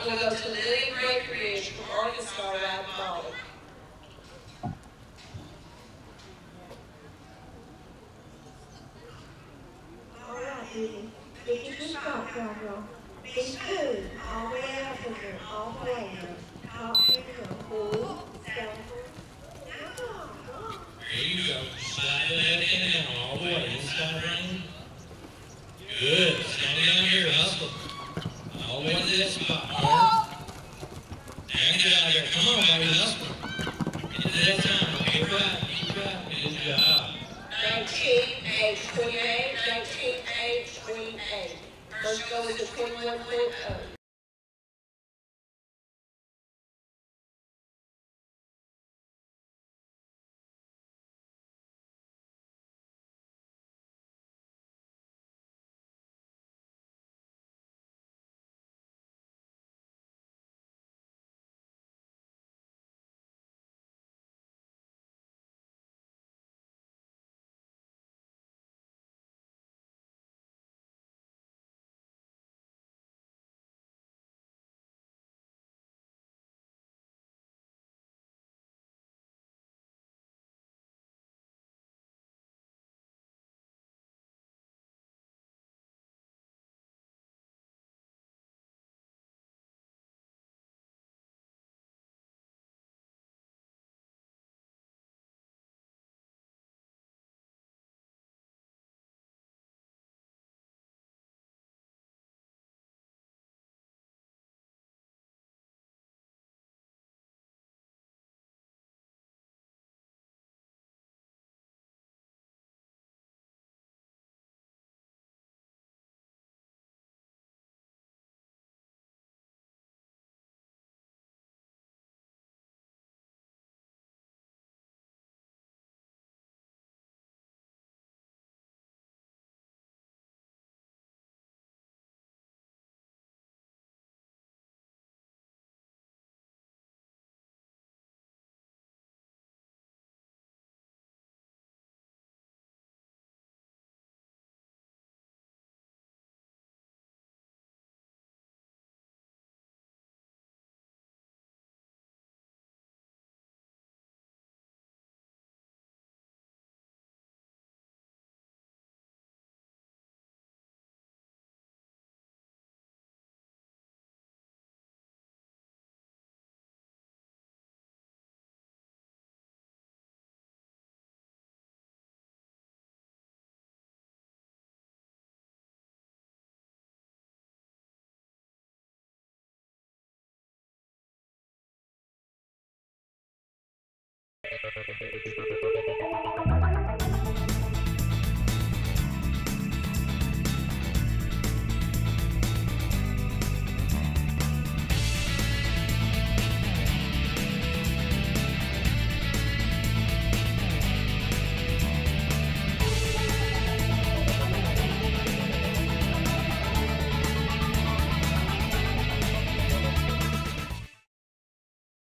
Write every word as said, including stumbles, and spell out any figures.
start, we'll go to Lilly Breckenridge from Arkansas right at the bottom. All right, Lily. Get your stop, cowgirl. Be smooth all the way up in there, all the way in. Top finger, pull, step. There you go. Slide that in now, all the way. Inside running. Good. Stand down here, hustle. All the way to this spot, Mark. Now get out of there. Come on, baby, hustle. Get to that time. Keep right, keep right. Good job. nineteen, age twenty-eight, nineteen, age twenty-eight. First goal is a twenty-one point oh.